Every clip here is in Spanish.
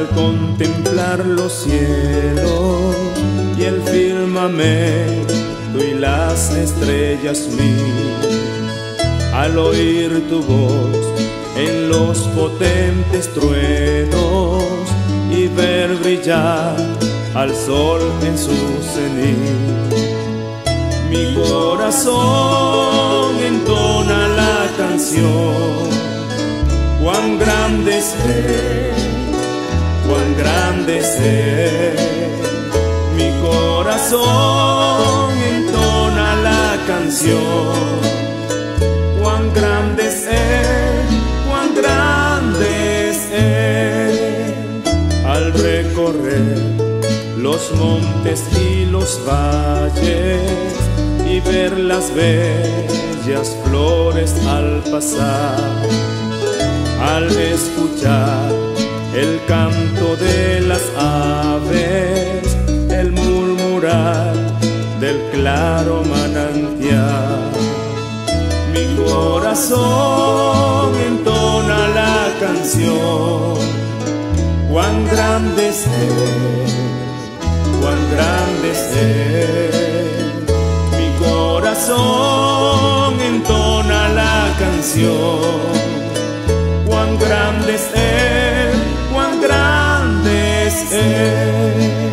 contemplar los cielos y el firmamento y las estrellas mil, al oír tu voz en los potentes truenos y ver brillar al sol en su cenit, mi corazón entona la canción. Cuán grande es Él, cuán grande es Él. Mi corazón entona la canción. Cuán grande es Él, cuán grande es Él. Al recorrer los montes y los valles y ver las bellas flores al pasar, al escuchar el canto de las aves, el murmurar del claro manantial, mi corazón entona la canción. Cuán grande es Él, cuán grande es Él. Mi corazón entona la canción. Cuán grande es Él, cuán grande es Él.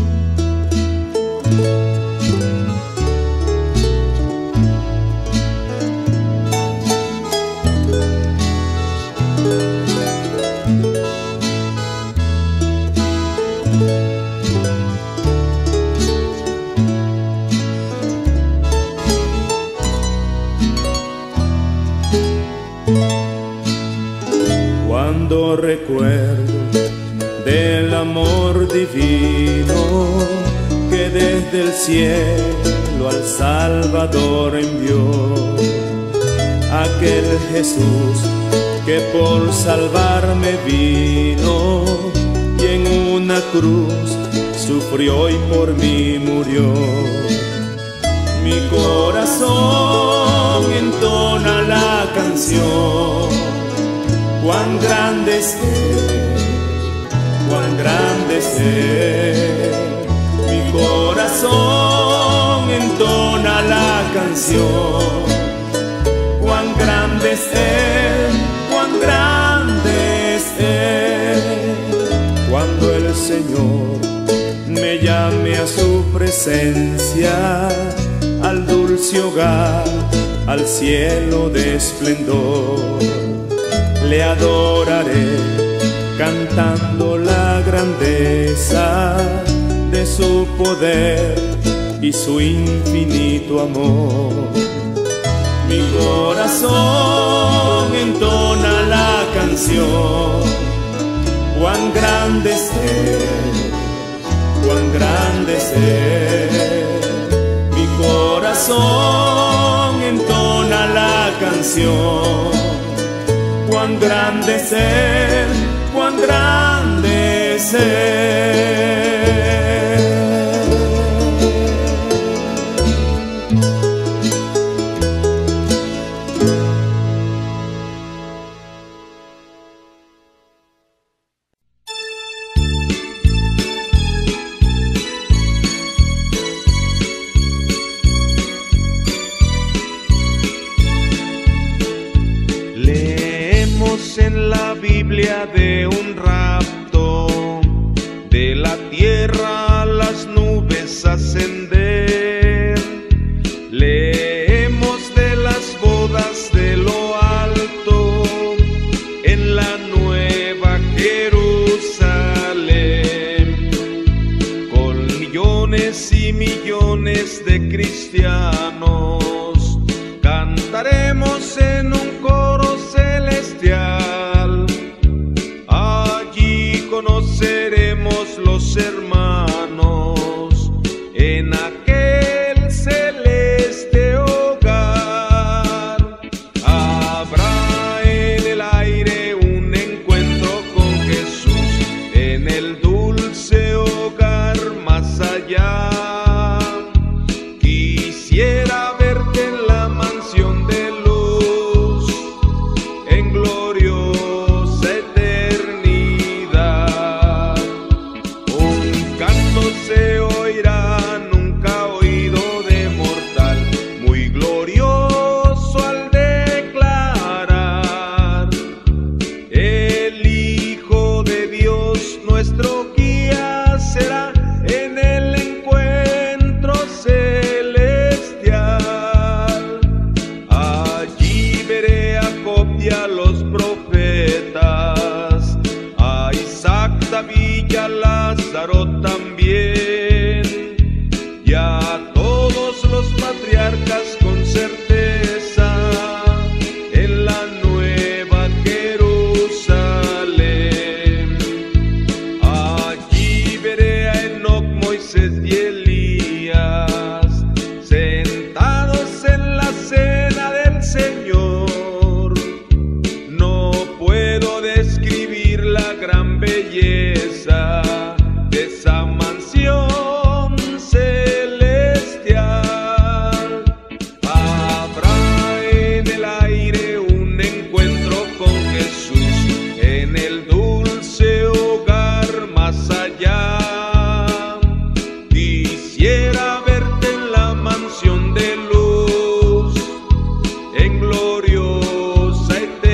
Cuando recuerdo del amor divino que desde el cielo al Salvador envió, aquel Jesús que por salvarme vino y en una cruz sufrió y por mí murió, mi corazón entona la canción. Cuán grande es Él, cuán grande es Él. Mi corazón entona la canción. Cuán grande es Él, cuán grande es Él. Cuando el Señor me llame a su presencia, al dulce hogar, al cielo de esplendor, le adoraré cantando la grandeza de su poder y su infinito amor. Mi corazón entona la canción. Cuán grande es Él, cuán grande es Él. Mi corazón entona la canción. Cuán grande es Él, cuán grande es Él. En la Biblia de un rapto, de la tierra a las nubes ascender. Leemos de las bodas de lo alto en la nueva Jerusalén, con millones y millones de cristianos cantaremos en un coro celestial. Allí conoceremos los hermanos en aquel celeste hogar. Habrá en el aire un encuentro con Jesús en el dulce hogar más allá. Quisiera verte en la mansión de luz se oirá, nunca oído de mortal, muy glorioso al declarar: el Hijo de Dios nuestro guía será en el encuentro celestial. Allí veré a Job y a los profetas, a Isaac, David y a Lázaro también, y a todos los patriarcas con certeza, en la nueva Jerusalén. Allí veré a Enoc, Moisés y Elías, sentados en la cena del Señor. No puedo describir la gran belleza de esa mansión celestial. Habrá en el aire un encuentro con Jesús, en el dulce hogar más allá. Quisiera verte en la mansión de luz, en gloriosa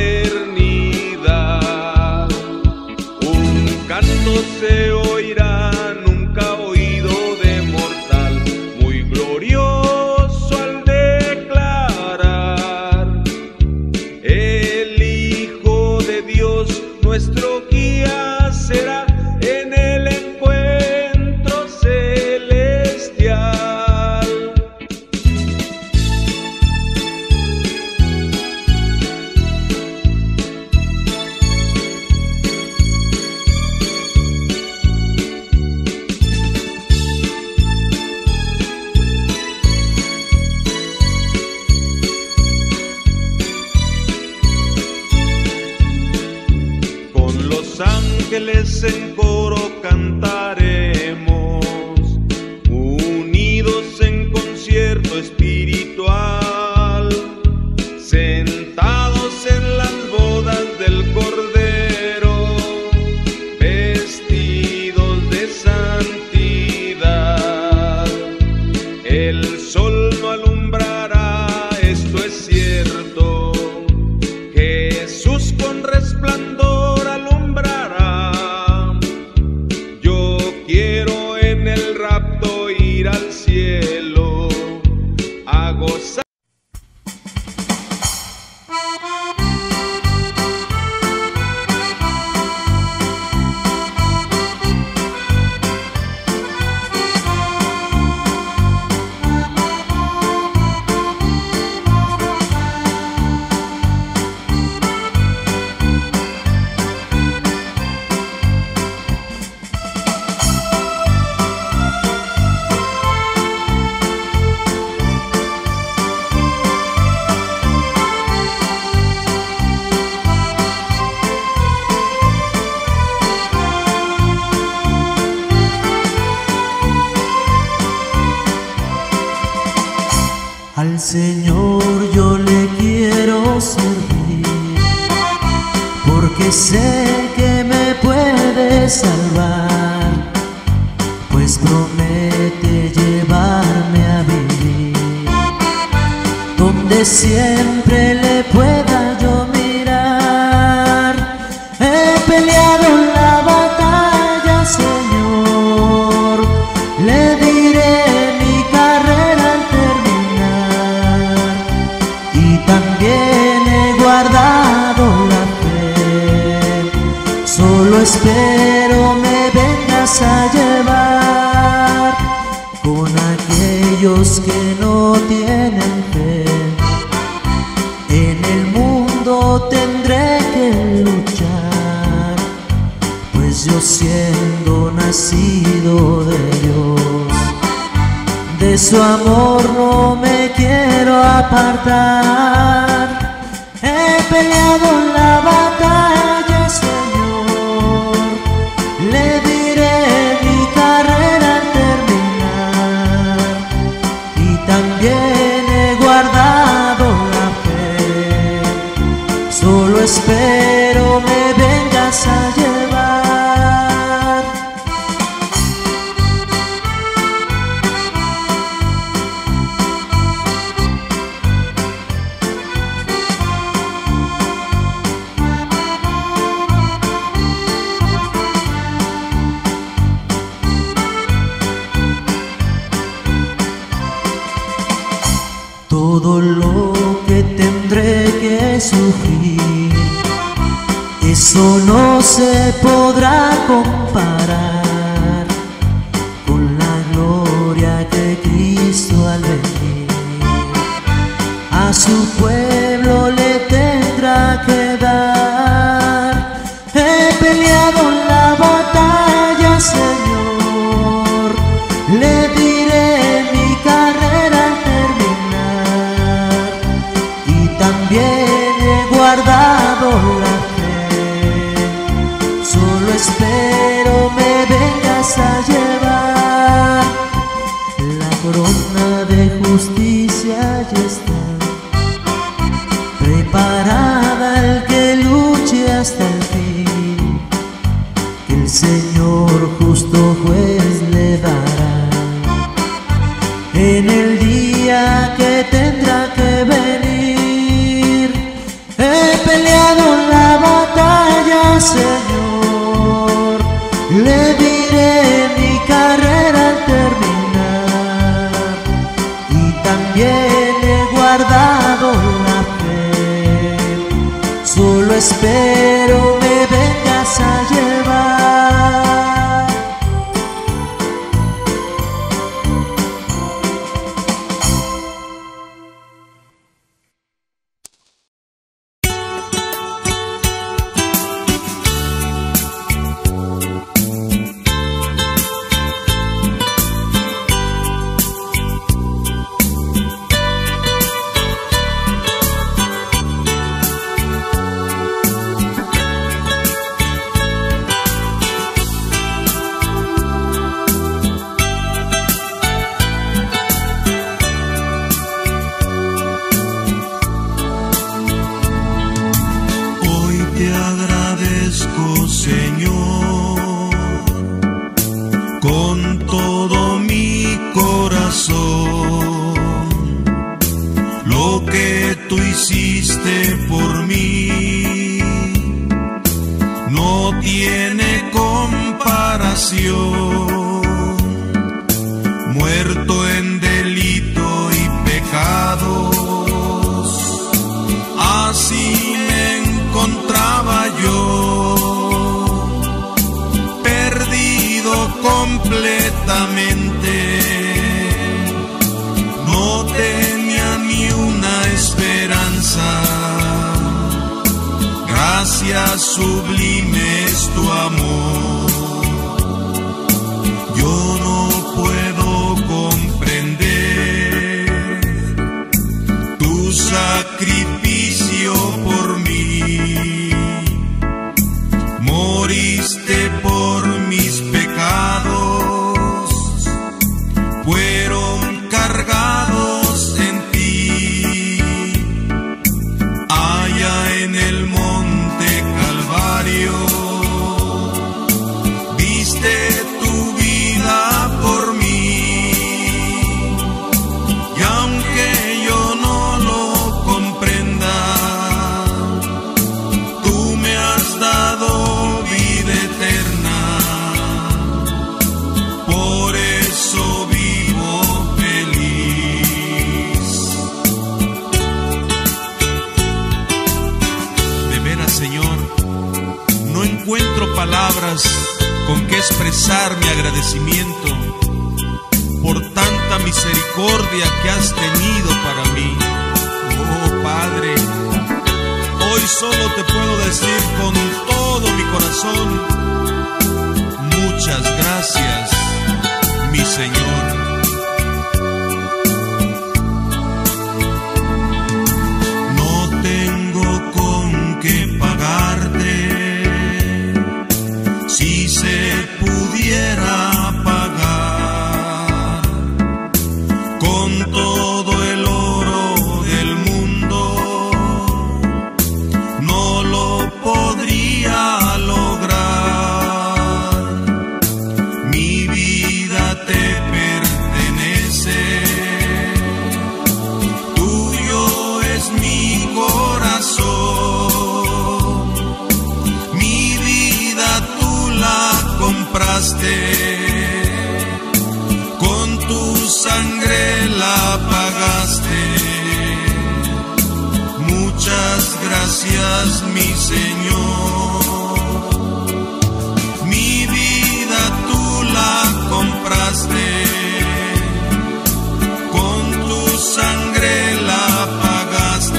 eternidad. Un canto se oirá, nunca oído de mortal, muy glorioso al declarar: el Hijo de Dios nuestro guía será en el encuentro celestial. Con los ángeles en coro cantaremos, unidos en concierto espiritual, sentados en las bodas del Cordero, vestidos de santidad. El sol no alumbrará, esto es cierto, Jesús con resplandor alumbrará. Yo quiero en el rapto ir al cielo a gozar. Al Señor yo le quiero servir, porque sé que me puede salvar, pues promete llevarme a vivir donde siempre le pueda yo mirar. He peleado la batalla, Señor, le diré mi carrera al terminar, y también he guardado la fe. Solo espero me vengas a llevar con aquellos que no tienen fe. En el mundo tendré que luchar, pues yo siendo nacido de Dios, de su amor no me quiero apartar. He peleado la batalla, Señor, le diré mi carrera al terminar, y también he guardado la fe. Solo espero me vengas a llevar. sufrir, eso no se podrá comparar con la gloria que Cristo al venir a su pueblo le tendrá que dar. He peleado la batalla, Señor, le diré mi carrera al terminar, y también he guardado la fe. Solo espero me vengas a llevar. La corona de justicia ya está preparada al que luche hasta el fin, que el Señor justo juez le dará en el día que tendrá que venir. He peleado la batalla, Señor, le diré mi carrera al terminar, y también he guardado la fe. Solo espero me vengas a llevar. Muerto en delito y pecados, así me encontraba yo, perdido completamente, no tenía ni una esperanza. Gracias sublime es tu amor. Yo no puedo comprender tu sacrificio por mí. Moriste por mis pecados, fueron cargados en ti. Allá en el monte Calvario diste tu vida por mí, y aunque yo no lo comprenda, tú me has dado vida eterna. Por eso vivo feliz. De veras, Señor, no encuentro palabras con que expresar mi agradecimiento por tanta misericordia que has tenido para mí. Oh Padre, hoy solo te puedo decir con todo mi corazón, muchas gracias, mi Señor. No tengo con qué pagarte, si se pudiera pagar con todo el oro del mundo, no lo podría lograr. Mi vida te pagas, mi Señor. Mi vida tú la compraste, con tu sangre la pagaste.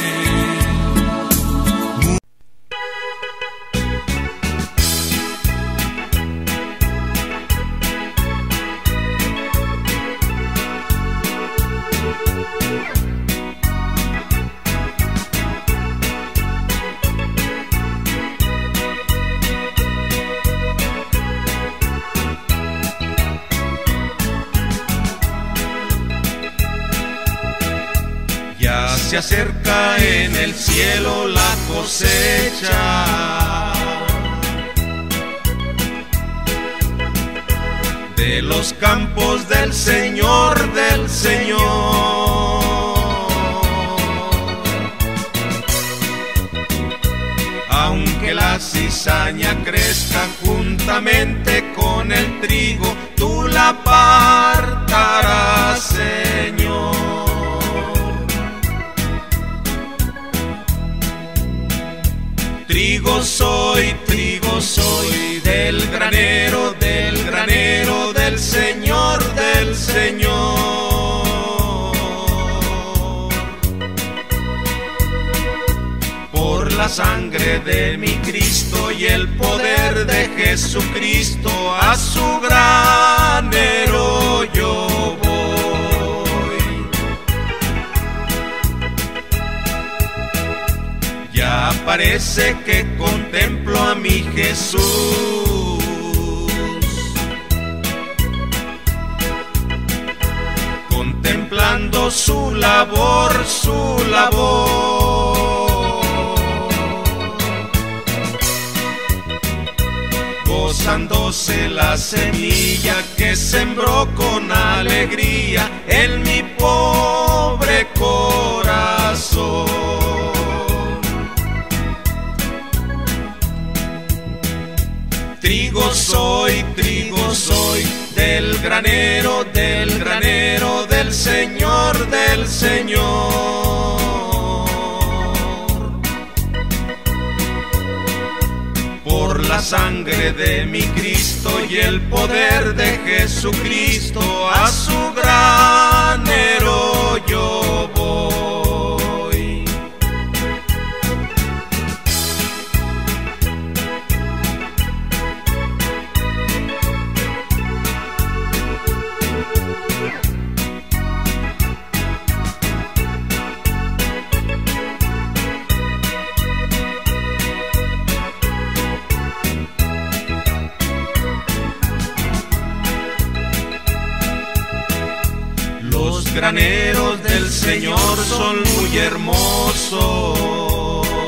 Ya se acerca en el cielo la cosecha de los campos del Señor, del Señor. Aunque la cizaña crezca juntamente con el trigo, tú la apartarás, Señor. Trigo soy del granero del Señor, del Señor. Por la sangre de mi Cristo y el poder de Jesucristo, a su granero yo voy. Ya parece que contemplo a mi Jesús, contemplando su labor, gozándose la semilla que sembró con alegría en mi pobre corazón. Trigo soy del granero del Señor, del Señor. Por la sangre de mi Cristo y el poder de Jesucristo, a su granero yo voy. Los graneros del Señor son muy hermosos,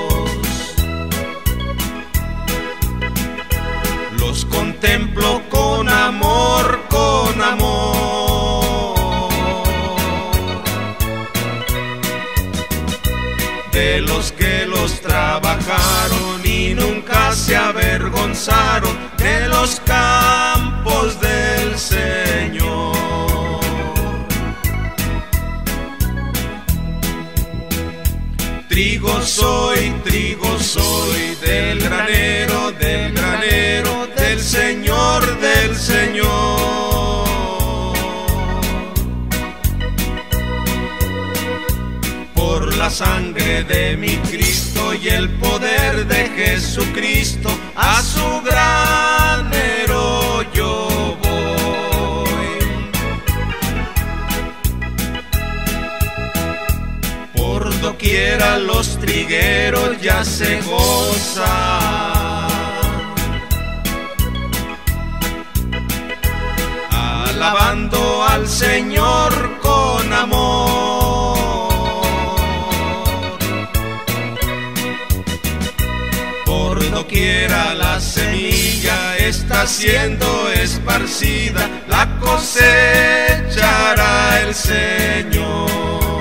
los contemplo con amor, con amor. De los que los trabajaron y nunca se avergonzaron de los campos del Señor. Trigo soy del granero del Señor, del Señor. Por la sangre de mi Cristo y el poder de Jesucristo, a su granero yo voy. Por doquiera los trigueros ya se gozan, alabando al Señor con amor. Por doquiera la semilla está siendo esparcida, la cosechará el Señor.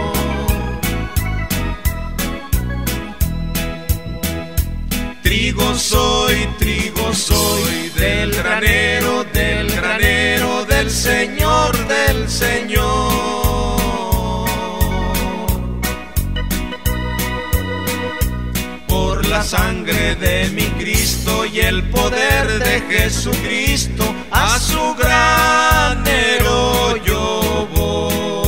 Trigo soy del granero del Señor, del Señor. Por la sangre de mi Cristo y el poder de Jesucristo, a su granero yo voy.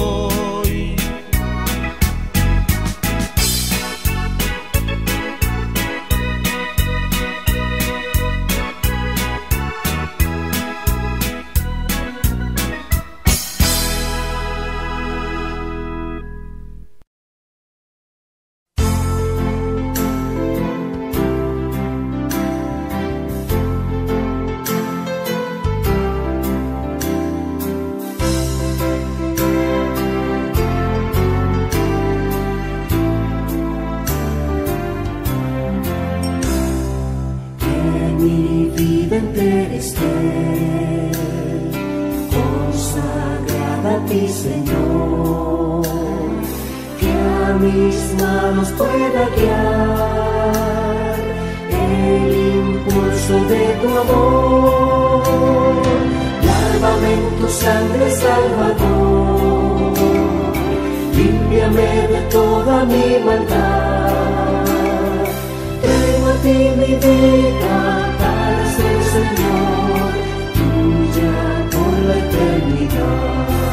Señor, que a mis manos pueda guiar el impulso de tu amor. Lávame en tu sangre, Salvador, límpiame de toda mi maldad. Traigo a ti mi vida para ser, Señor, tuya por la eternidad.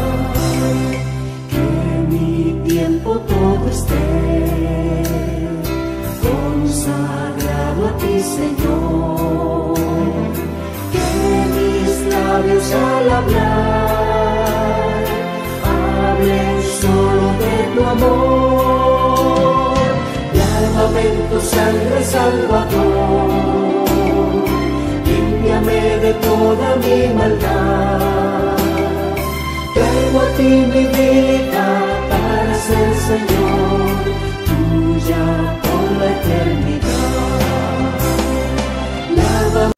Todo esté consagrado a ti, Señor, que mis labios al hablar hablen solo de tu amor. Lávame en tu sangre, Salvador, límpiame de toda mi maldad. Traigo a ti mi vida para ser, Señor, tuya por la eternidad. Lávame.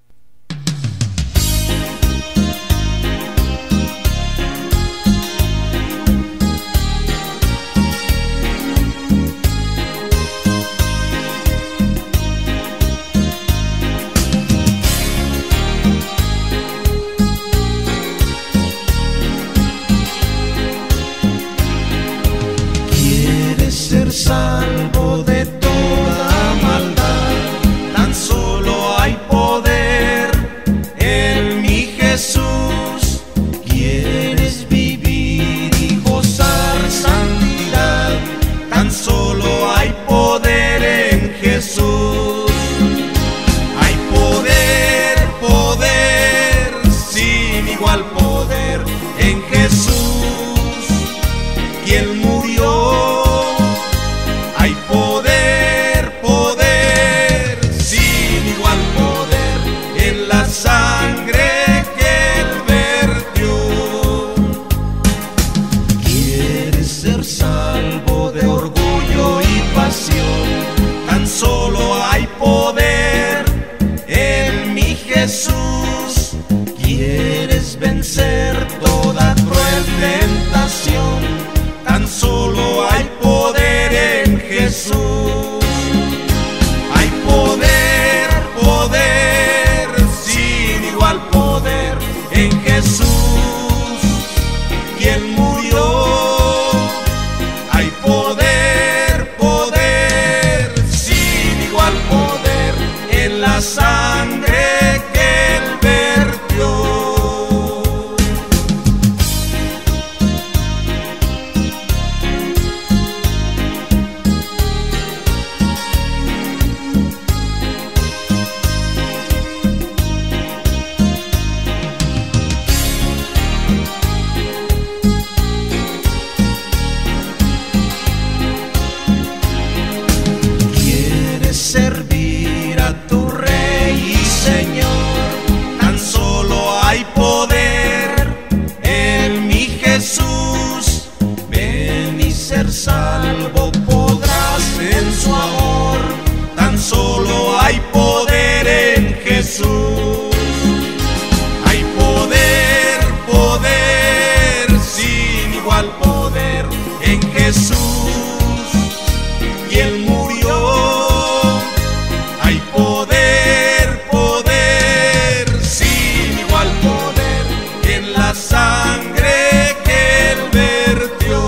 Salvo de toda maldad, tan solo hay poder en mi Jesús. Quieres vivir y gozar santidad, tan solo hay poder en Jesús. Hay poder, poder, sin igual poder en Jesús, quien murió. Hay poder, poder, sin igual poder en la sangre que Él vertió. Quieres ser salvo de orgullo y pasión, tan solo hay poder en mi Jesús. Quieres vencer toda cruel tentación, tan solo hay poder en Jesús. Hay poder, poder, sin igual poder en Jesús, quien murió. Hay poder, poder, sin igual poder en la sangre que Él vertió. Servir a tu Rey y Señor, tan solo hay poder en mi Jesús. Ven y ser salvo podrás en su amor, tan solo hay poder en Jesús. Hay poder, poder, sin igual poder en Jesús, quien murió. Hay poder, poder, sin igual poder en la sangre que Él vertió.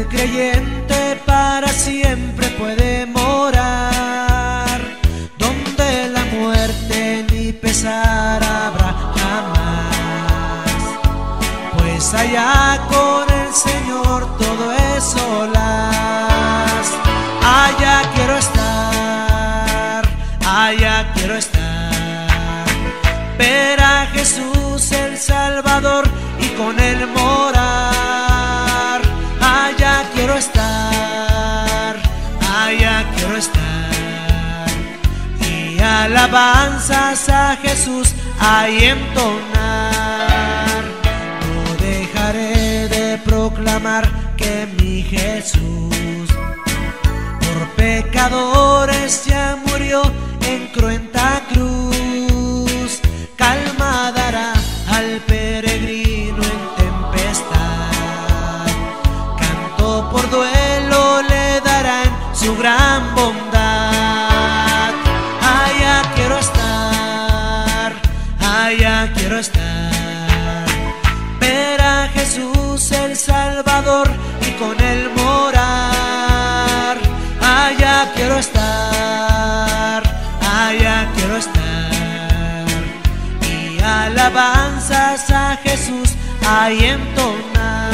el creyente para siempre puede morar, donde la muerte ni pesar habrá jamás, pues allá con el Señor todo es solas. Allá quiero estar, allá quiero estar, ver a Jesús el Salvador y con él morar. Allá quiero estar, allá quiero estar, y alabanzas a Jesús ahí entonar. No dejaré de proclamar que mi Jesús por pecadores ya murió en cruenta cruz. Calma dará al peregrino en tempestad, canto por duelo le darán su gran bondad. Allá quiero estar, allá quiero estar, ver a Jesús el Salvador y con él morar. Allá quiero estar, allá quiero estar, y alabanzas a Jesús ahí entonar.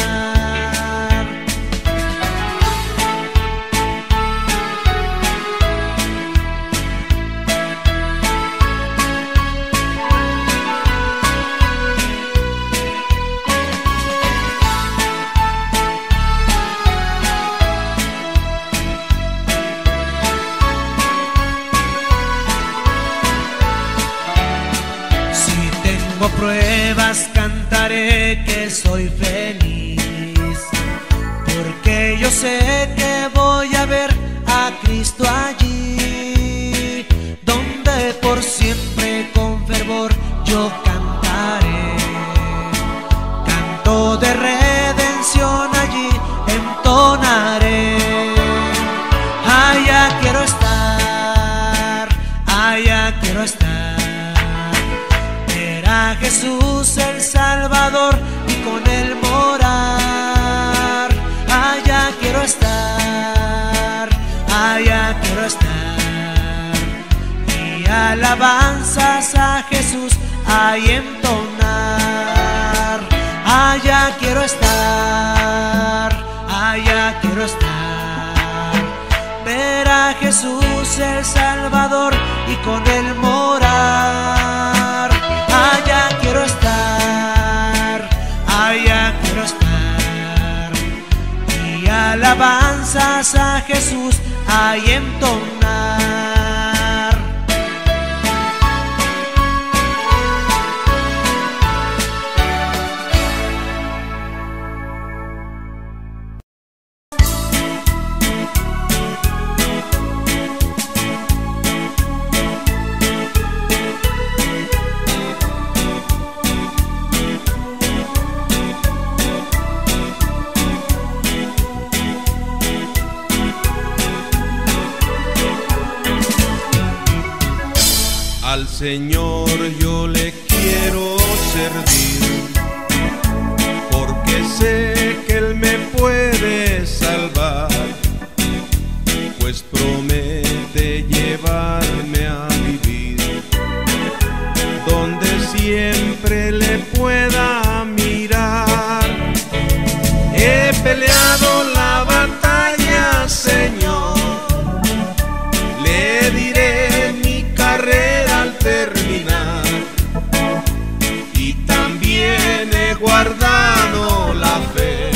Pruebas cantaré que soy feliz, porque yo sé que voy a ver a Cristo allí, donde por siempre con fervor yo cantaré. Canto de redención allí entonaré. Allá quiero estar, allá quiero estar, a Jesús el Salvador y con él morar. Allá quiero estar, allá quiero estar, y alabanzas a Jesús ahí entonar. Allá quiero estar, allá quiero estar, ver a Jesús el Salvador y con él morar. Allá quiero estar, allá quiero estar, y alabanzas a Jesús ahí entonar. Al Señor yo le quiero servir, porque sé que Él me puede salvar, pues promete llevarme a vivir donde siempre le pueda mirar. He peleado la batalla, Señor, le diré mi carrera al terminar, y también he guardado la fe.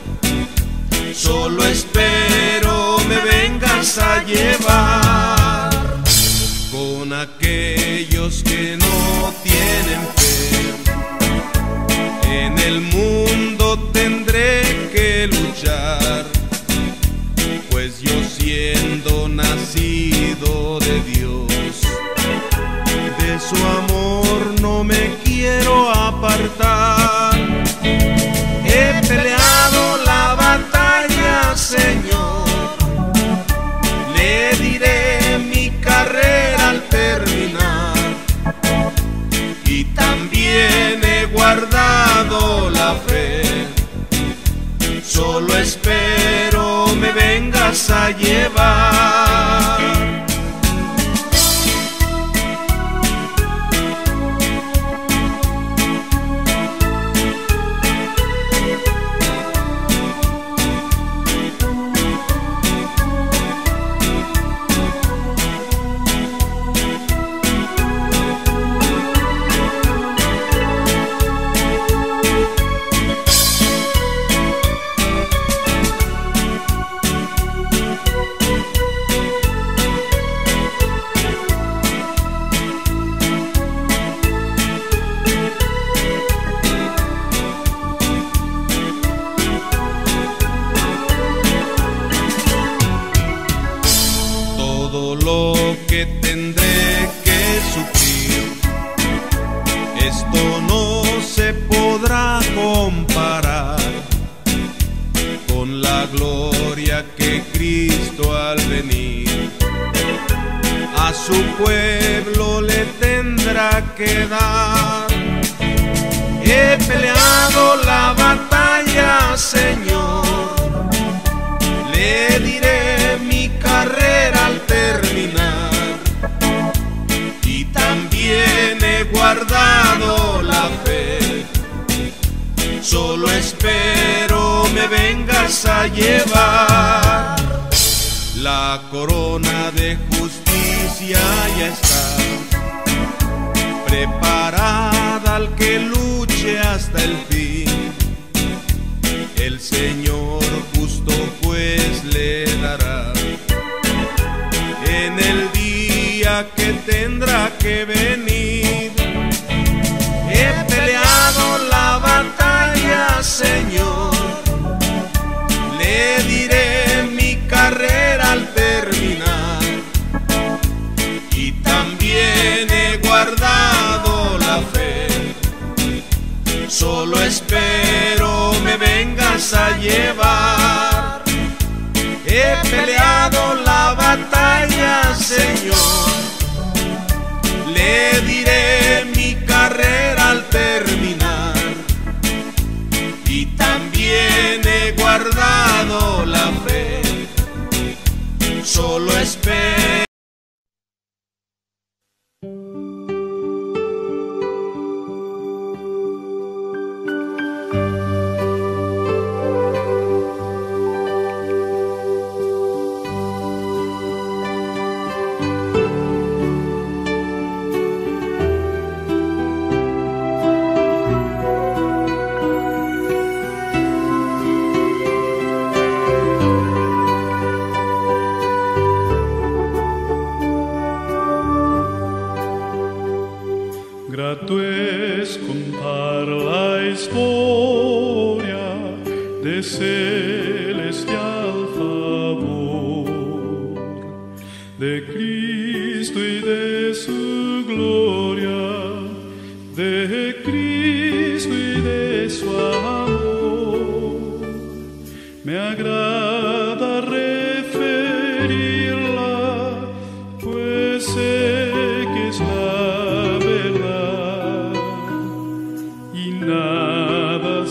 Solo espero me vengas a llevar con aquellos que no tienen fe. En el mundo tendré que luchar, pues yo siendo nacido de Dios, de su amor no me quiero apartar. He peleado la batalla, Señor, le diré mi carrera al terminar, y también he guardado la fe. Solo espero me vengas a llevar. Todo lo que tendré que sufrir, esto no se podrá comparar con la gloria que Cristo al venir a su pueblo le tendrá que dar. He peleado la batalla, Señor, le diré mi carrera al terminar, y también he guardado la fe. Solo espero me vengas a llevar. La corona de justicia ya está preparada al que luche hasta el fin. El Señor justo juez le dará en el día que tendrá que venir. He peleado la batalla, Señor, le diré mi carrera al terminar, y también he guardado la fe. Solo espero me vengas a llevar. He peleado la batalla, Señor, le diré mi carrera al terminar, y también he guardado la fe. Solo espero. Grato es contar la historia de celestial favor, de Cristo y de su gloria, de Cristo y de su amor. Me agrada referirla, pues sé que es la verdad, y nada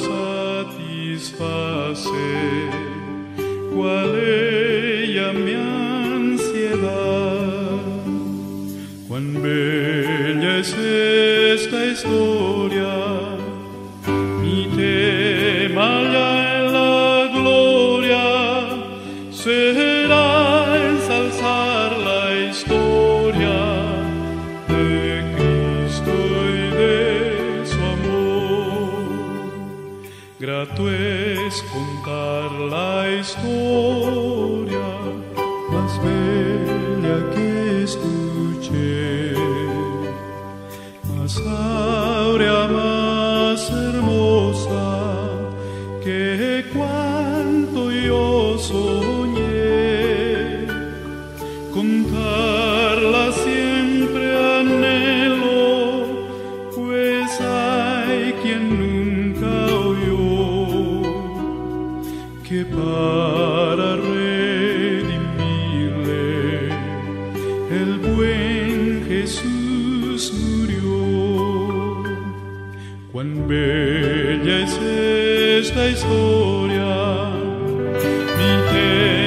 satisface cual ella mi ansiedad. Cuán bella es esta historia, mi tema ya en la gloria será ensalzar la historia de Cristo y de su amor. Grato es contar la historia más bella que escuché, más áurea, más hermosa que cuanto yo soñé. Contarla siempre anhelo, pues hay quien nunca oyó que para redimirle el buen Jesús murió. Cuán bella es esta historia, mi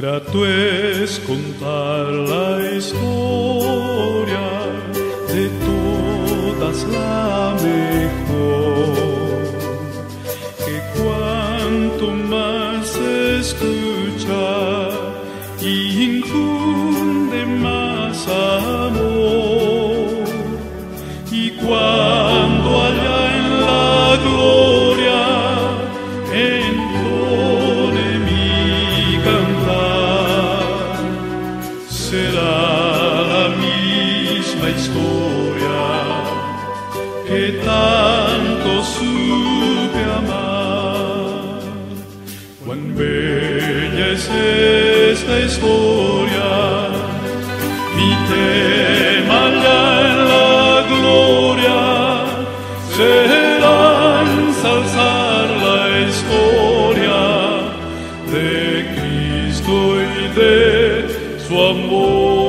Grato es contar la historia, de todas la mejor, que cuanto más se escucha y infunde más amor, y cuando allá en la gloria entone mi cantar, será la misma historia que tanto supe amar. Cuán bella es esta historia, mi tema allá en la gloria será ensalzar la historia de Cristo y de su amor.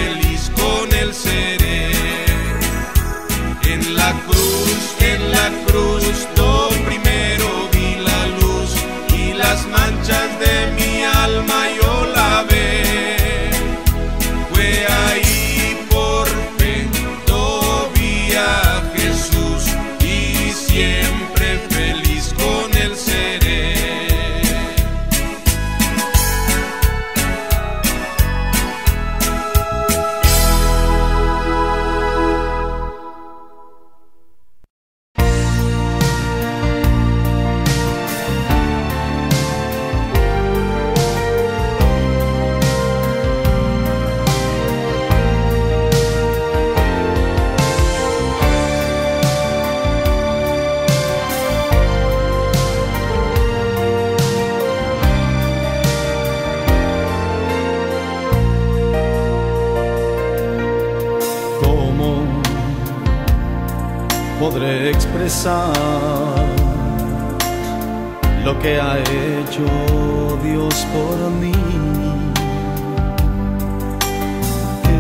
En la cruz podré expresar lo que ha hecho Dios por mí. Que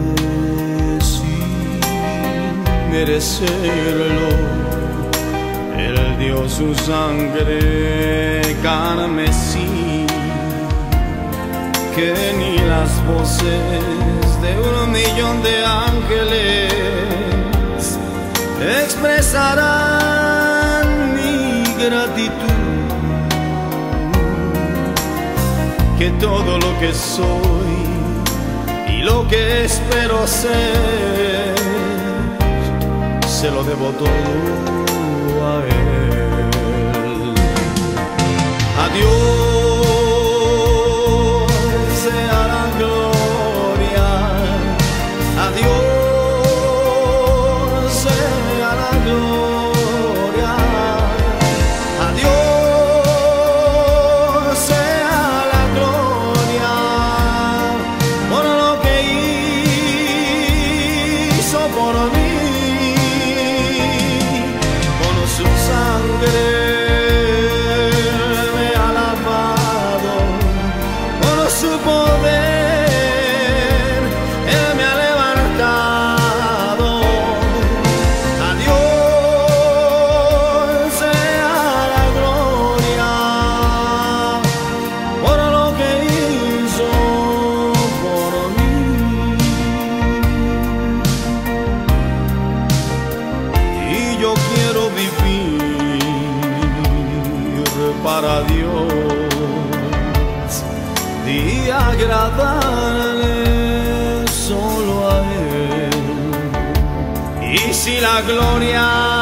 sin merecerlo, Él dio su sangre carmesí, que ni las voces de 1.000.000 de ángeles expresarán mi gratitud, que todo lo que soy y lo que espero ser, se lo debo todo a Él. A Dios sea la gloria, a Dios sea la gloria, a Dios sea la gloria, por lo que hizo por mí, con su sangre me ha lavado, con su poder Él me ha levantado. A Dios sea la gloria por lo que hizo por mí. Y yo quiero vivir para Dios y agradarle solo a Él. Y si la gloria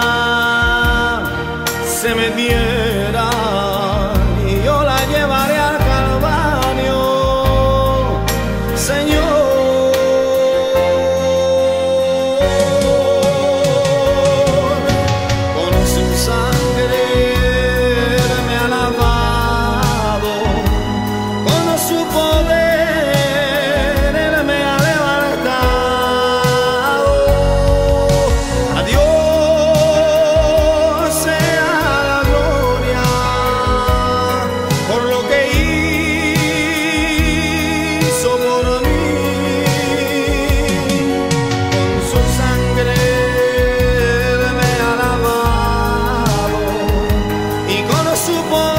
se me diera, yo la llevaré al Calvario, Señor. Con su sangre me ha lavado, con su poder Él me ha levantado. A Dios sea la gloria por lo que hizo por mí. Con su sangre Él me ha lavado y con su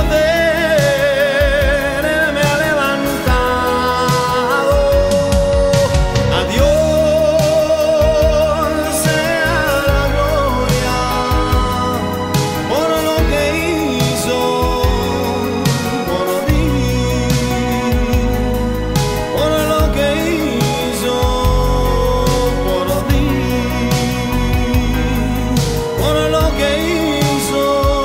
poder Él me ha levantado. A Dios sea la gloria por lo que hizo por mí, por lo que hizo por mí, por lo que hizo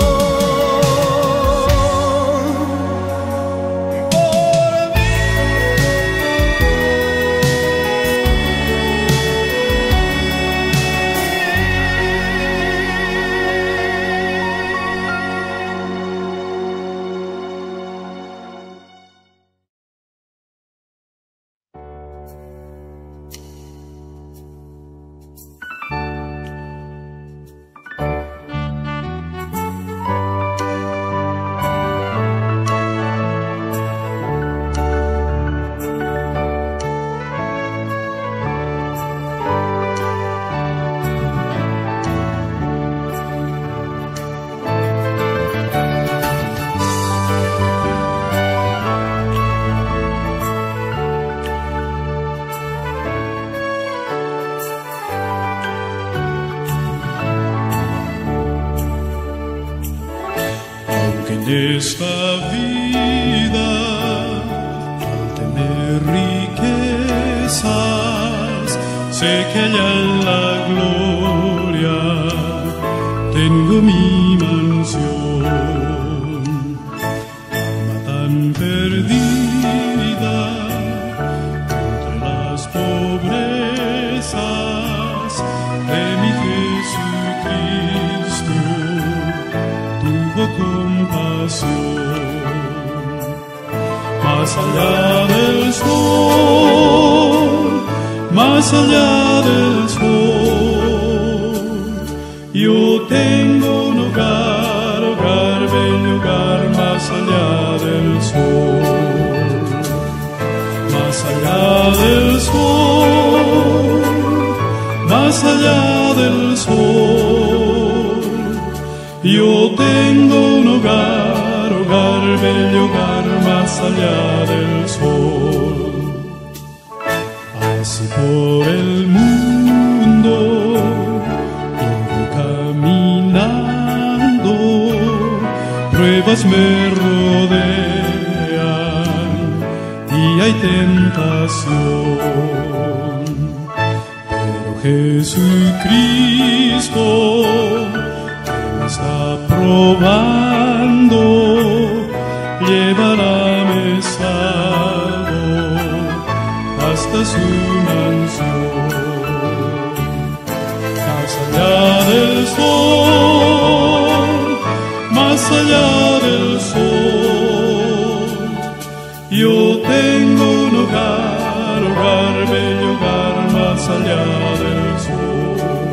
En esta vida, al tener riquezas, sé que allá en la gloria tengo mi mansión. Alma tan perdida entre las pobrezas de mi Jesucristo, tuvo compasión. Más allá del sol, más allá del sol, yo tengo un hogar, hogar, bello hogar, más allá del sol, más allá del sol, más allá del sol. Yo tengo un hogar, hogar, bello hogar, más allá del sol. Así por el mundo yo voy caminando, pruebas me rodean y hay tentación. Pero Jesucristo me está probando, llevarme salvo hasta su mansión. Más allá del sol, más allá del sol, yo tengo un hogar, hogar, bello hogar, más allá del sol,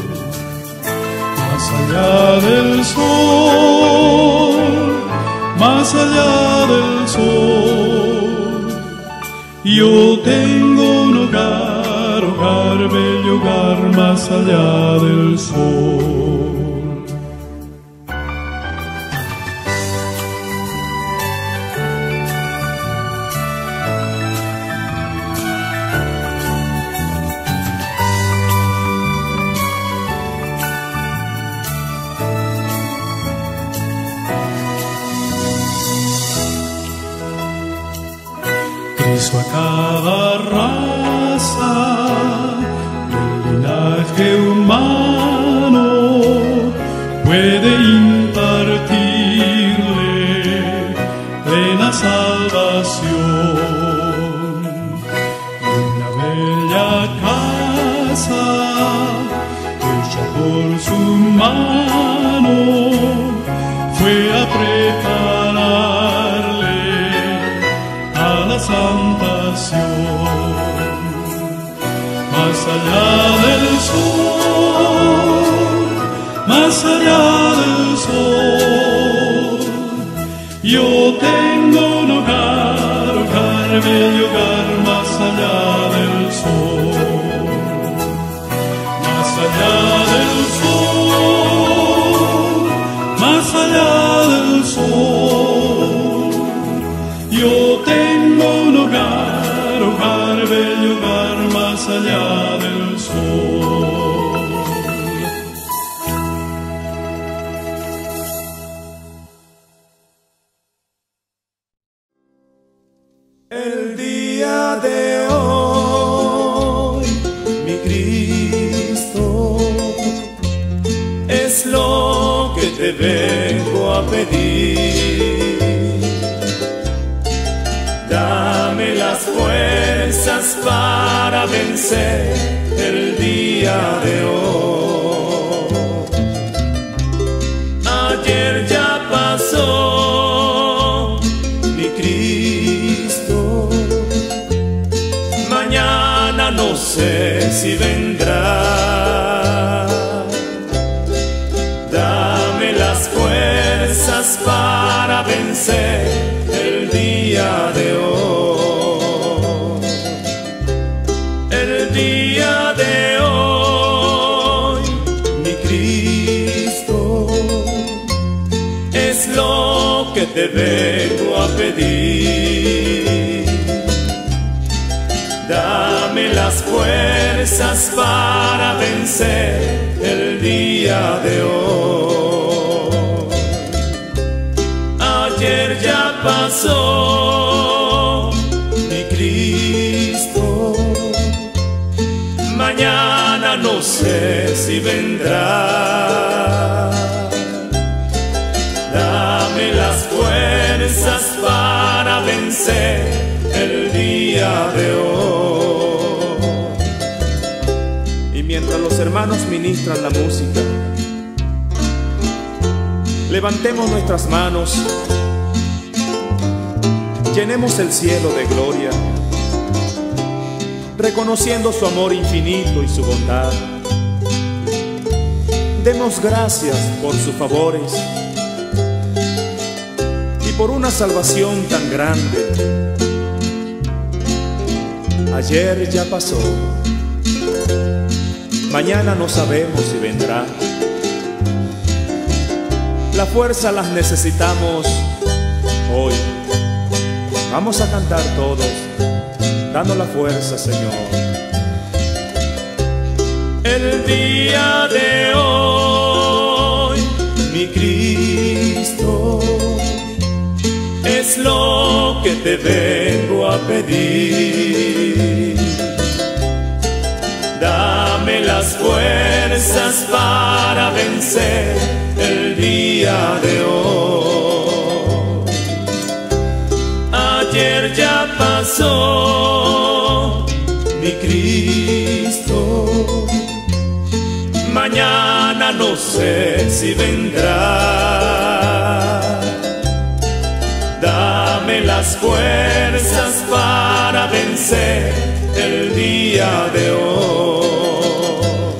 más allá del sol, más allá del sol. Yo tengo un hogar, hogar, bello hogar, más allá del sol. Cristo a cada raza del linaje humano puede impartirle plena salvación. Una bella casa hecha por su mano fue a prepararle a la salvación. Más allá del sol, más allá del sol, yo tengo un hogar, hogar, bello hogar, más allá del sol, más allá del sol, más allá del sol. Yo tengo un hogar, hogar, bello hogar, más allá del sol. El día de hoy, mi Cristo, es lo que te vengo a pedir. Dame las fuerzas para vencer el día de hoy. Ayer ya pasó, mi Cristo, mañana no sé si vendrá. Dame las fuerzas para vencer el día de hoy. El día de hoy, mi Cristo, es lo que te vengo a pedir. Dame las fuerzas para vencer el día de hoy. Ayer ya pasó, mi Cristo, mañana no sé si vendrá. Dame las fuerzas para vencer el día de hoy. Y mientras los hermanos ministran la música, levantemos nuestras manos, llenemos el cielo de gloria, reconociendo su amor infinito y su bondad. Demos gracias por sus favores y por una salvación tan grande. Ayer ya pasó, mañana no sabemos si vendrá. La fuerza las necesitamos hoy. Vamos a cantar todos, dando la fuerza, Señor. El día de hoy, mi Cristo, es lo que te vengo a pedir. Dame las fuerzas para vencer el día de hoy. Ayer ya pasó, mi Cristo, mañana no sé si vendrá. Dame las fuerzas para vencer el día de hoy.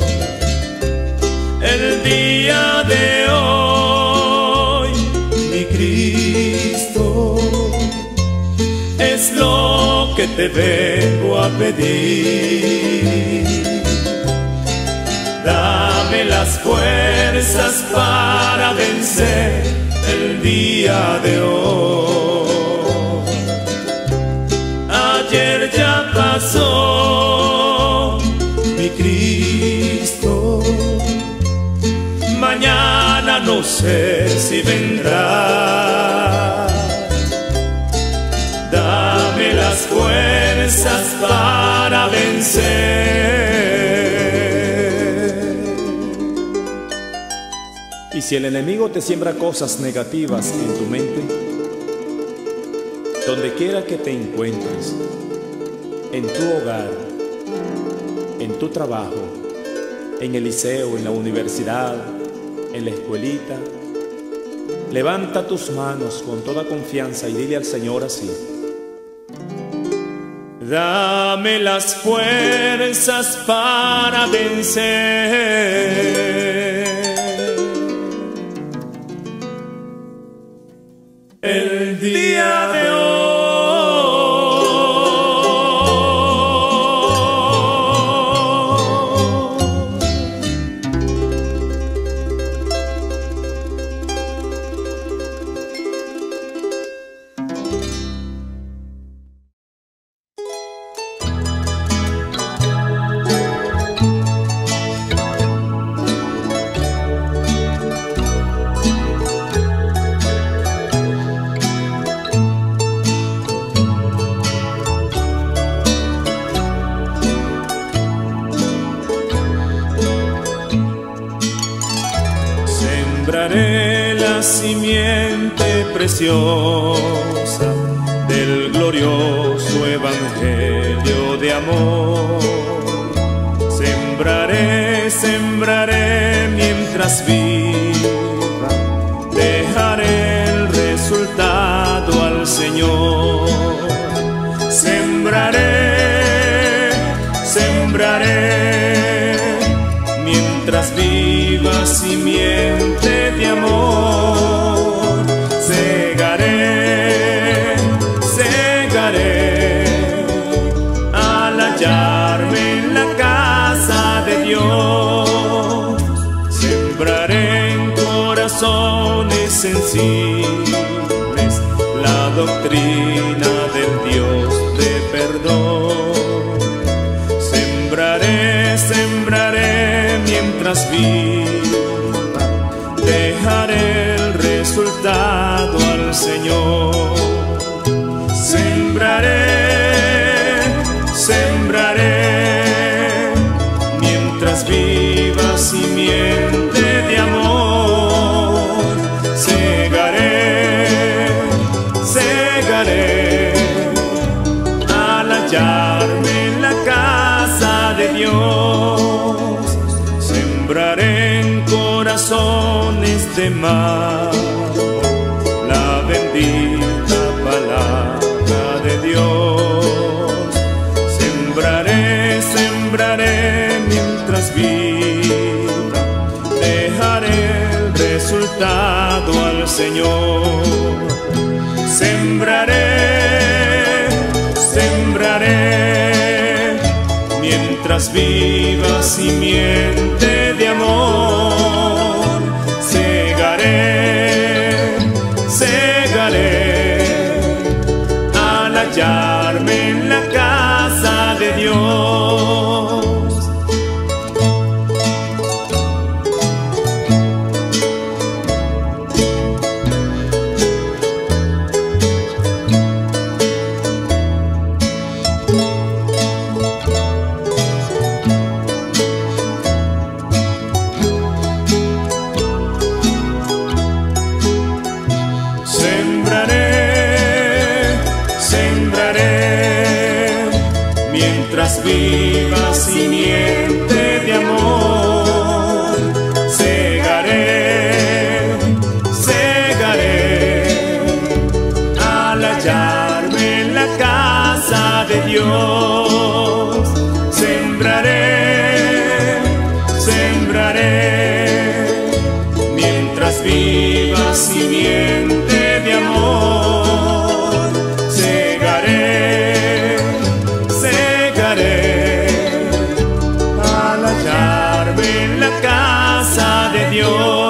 El día de hoy, mi Cristo, es lo que te vengo a pedir. Dame las fuerzas para vencer el día de hoy. Ayer ya pasó, mi Cristo, mañana no sé si vendrá. Dame las fuerzas para vencer. Y si el enemigo te siembra cosas negativas en tu mente, donde quiera que te encuentres, en tu hogar, en tu trabajo, en el liceo, en la universidad, en la escuelita, levanta tus manos con toda confianza y dile al Señor así: dame las fuerzas para vencer el día de hoy. Sembraré la simiente preciosa del glorioso evangelio de amor. Sembraré, sembraré mientras viva, dejaré el resultado al Señor. Sembraré, sembraré mientras viva simiente de amor. Segaré, segaré al hallarme en la casa de Dios. Sembraré en corazones sensibles la doctrina del Dios de perdón. Sembraré, sembraré mientras viva, dejaré el resultado al Señor. Sembraré, sembraré mientras viva simiente de amor. Segaré, segaré al hallarme en la casa de Dios. Sembraré en corazones de mármol la bendita palabra de Dios. Sembraré, sembraré mientras viva, dejaré consultado al Señor. Sembraré, sembraré, mientras viva simiente de amor. Segaré, segaré, al hallarme en la casa de Dios. Viva simiente de amor. Segaré, segaré, al hallarme en la casa de Dios. Sembraré, sembraré, mientras viva simiente de amor. Segaré, al hallarme en la casa de Dios.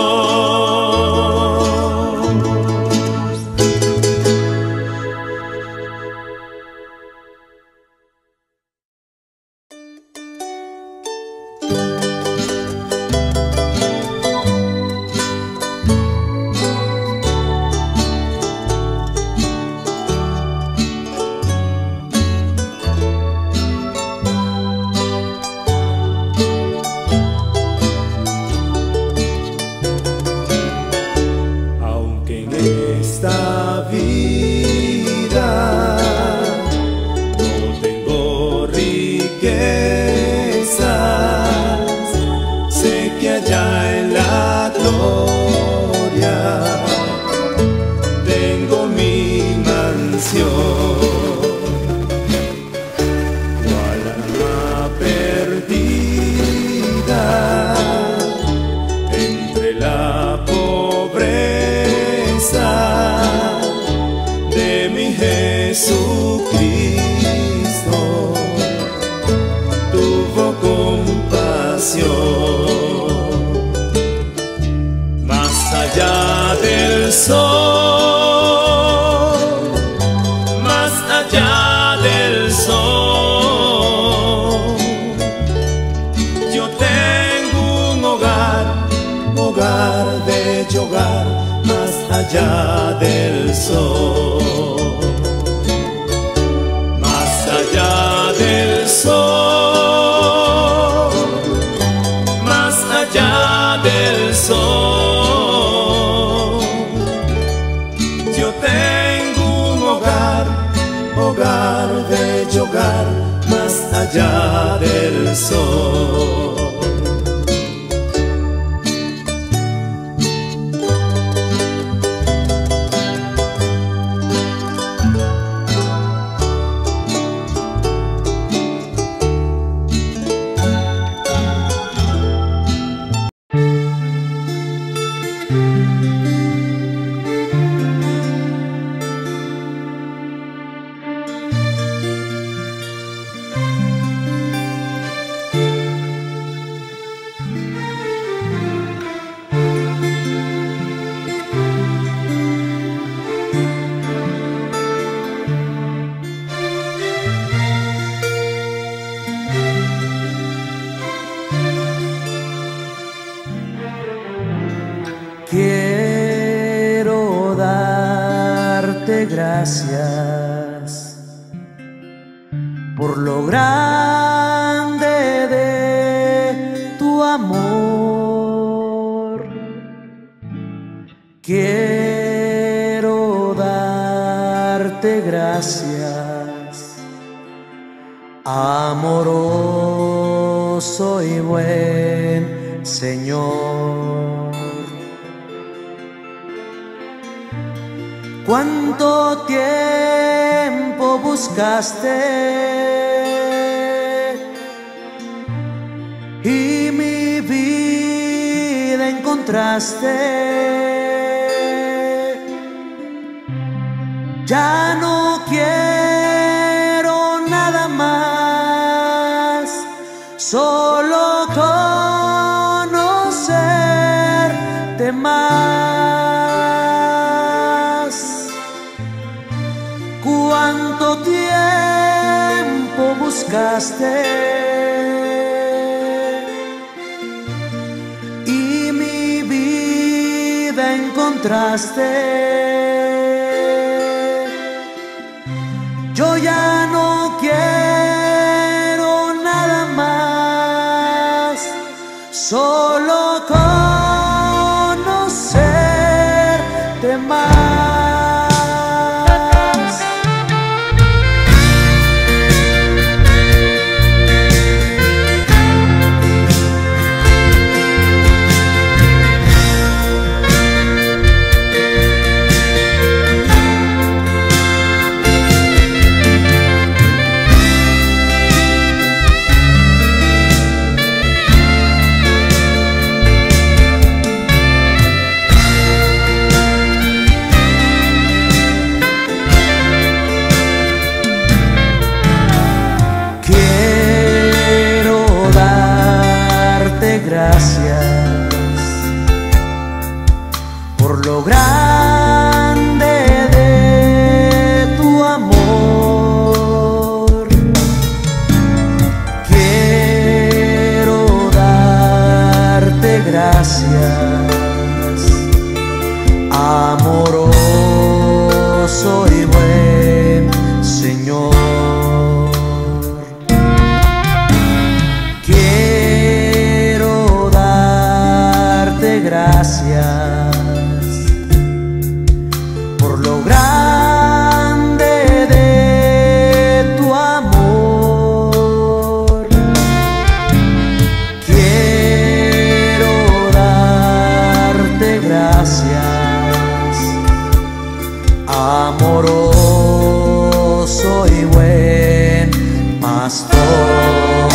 Allá del sol, más allá del sol, más allá del sol. Yo tengo un hogar, hogar, bello hogar, más allá del sol. Quiero darte gracias por lo grande de tu amor. Quiero darte gracias, amoroso y buen Señor. ¿Cuánto tiempo buscaste y mi vida encontraste. Ya no quiero nada más, solo conocerte más. ¿Cuánto tiempo buscaste? Y mi vida encontraste. Yo ya no quiero nada más, solo conocerte más. Gracias por lo grande de tu amor. Quiero darte gracias, amoroso y buen Señor. Gracias por lo grande de tu amor. Quiero darte gracias, amoroso y buen pastor.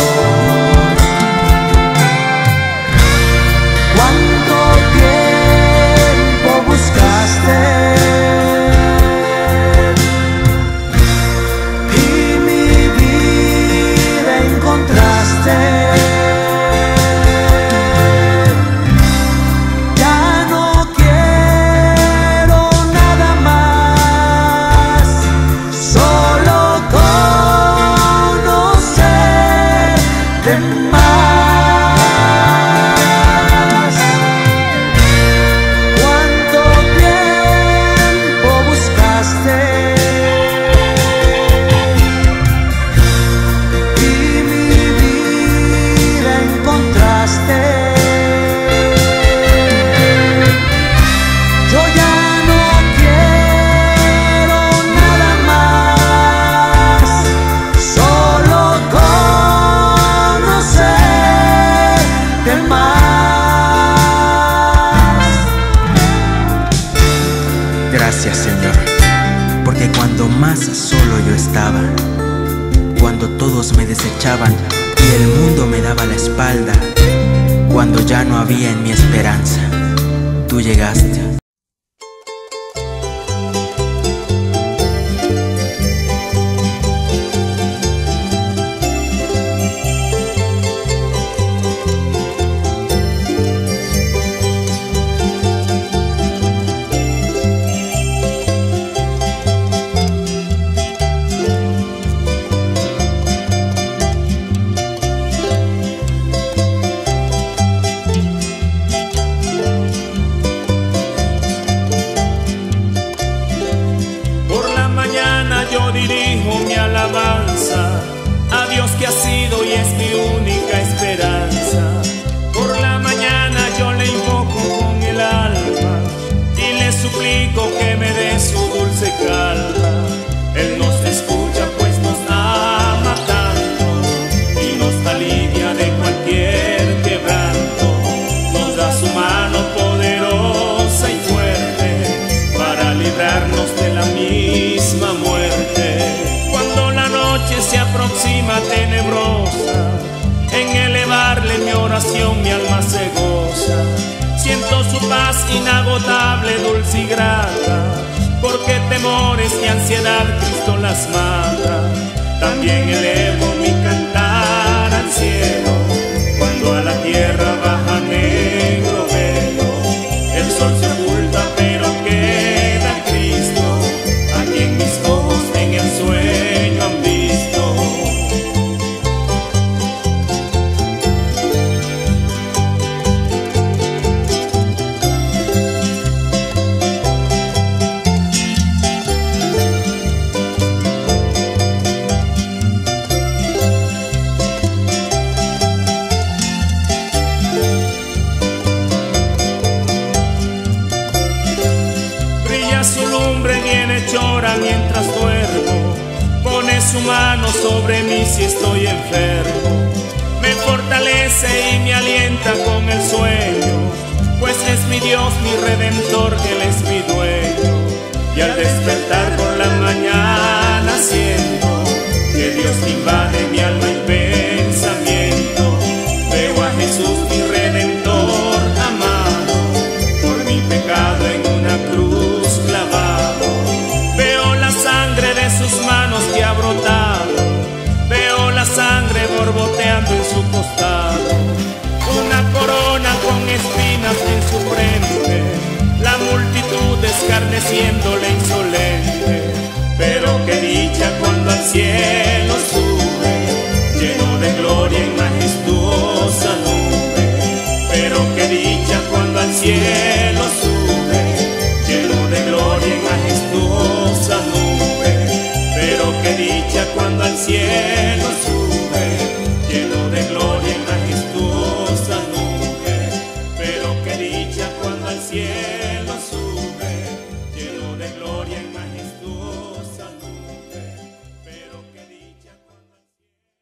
Gracias, Señor, porque cuando más solo yo estaba, cuando todos me desechaban y el mundo me daba la espalda, cuando ya no había en mi esperanza, tú llegaste. Yo dirijo mi alabanza a Dios que ha sido y es mi única esperanza. Por la mañana yo le invoco con el alma y le suplico que me dé su dulce calma. Él nos escucha pues nos ama tanto y nos alivia de cualquier quebranto. Nos da su mano poderosa y fuerte para librarnos de la misma muerte. Cuando la noche se aproxima tenebrosa, en elevarle mi oración mi alma se goza. Si Siento su paz inagotable, dulce y grata, porque temores y ansiedad Cristo las mata. También elevo mi cantar al cielo, cuando a la tierra baja negro velo. El sol se oculta pero queda Cristo, a quien mis ojos en el sueño han visto. Llora mientras duermo, pone su mano sobre mí si estoy enfermo. Me fortalece y me alienta con el sueño, pues es mi Dios, mi Redentor, Él es mi dueño. Y al despertar por la mañana siento que Dios invade mi alma y pensamiento. Veo a Jesús, mi Redentor amado, por mi pecado en una cruz clavado. Veo la sangre de sus manos que ha brotado, veo la sangre borboteando en su costado. Una corona con espinas en su frente, la multitud escarneciéndole insolente. Pero qué dicha cuando al cielo sube, lleno de gloria en majestuosa nube. Pero qué dicha cuando al cielo sube, lleno de gloria en majestuosa nube. Pero qué dicha cuando al cielo sube, lleno de gloria en majestuosa nube. Pero qué dicha cuando al cielo sube, lleno de gloria en majestuosa nube. Pero qué dicha cuando al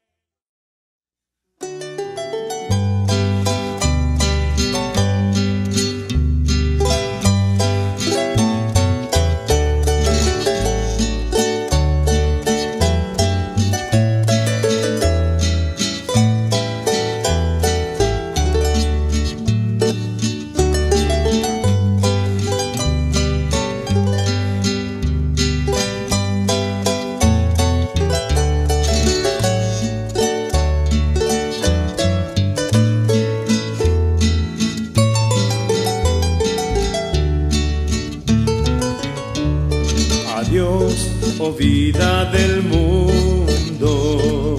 oh vida del mundo,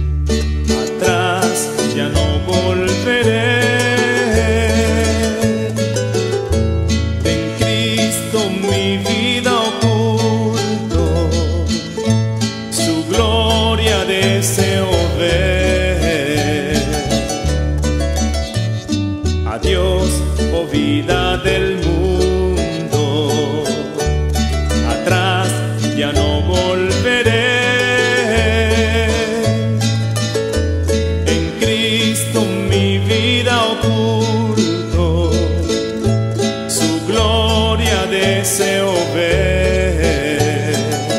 atrás ya no volveré. En Cristo mi vida oculto, su gloria deseo ver. Adiós, oh vida del mundo, atrás ya no volveré. En Cristo mi vida oculto, su gloria deseo ver.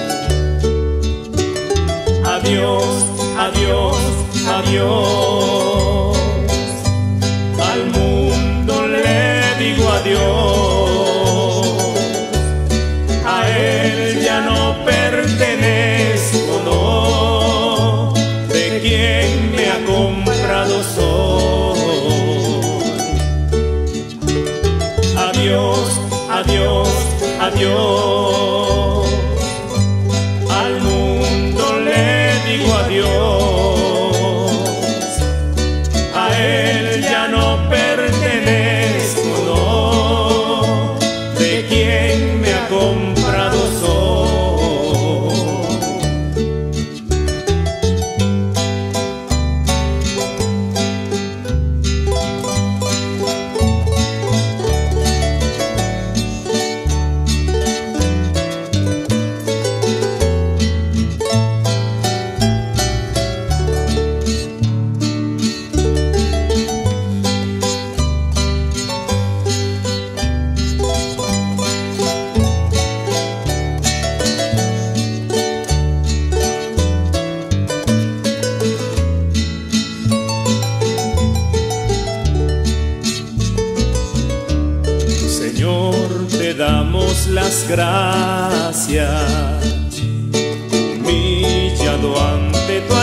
Adiós, adiós, adiós, al mundo le digo adiós. A él ya no pertenezco, no, de quien me ha comprado soy. Adiós, adiós, adiós, al mundo le digo adiós. A él ya no pertenezco, no, de quien me ha comprado soy. las gracias, humillado ante tu